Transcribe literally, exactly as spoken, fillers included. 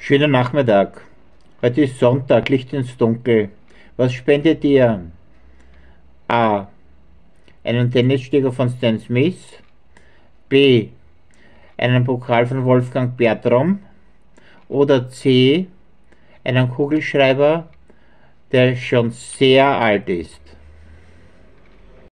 Schönen Nachmittag. Heute ist Sonntag, Licht ins Dunkel. Was spendet ihr? A. Einen Tennisschläger von Stan Smith. B. Einen Pokal von Wolfgang Bertram. Oder C. Einen Kugelschreiber, der schon sehr alt ist.